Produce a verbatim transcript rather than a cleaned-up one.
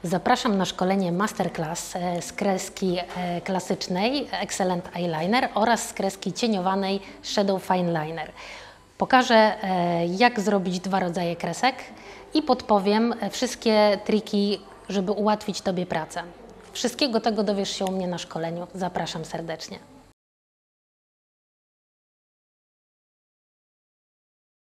Zapraszam na szkolenie Masterclass z kreski klasycznej Excellent Eyeliner oraz z kreski cieniowanej Shadow Fine Liner. Pokażę, jak zrobić dwa rodzaje kresek i podpowiem wszystkie triki, żeby ułatwić Tobie pracę. Wszystkiego tego dowiesz się u mnie na szkoleniu. Zapraszam serdecznie.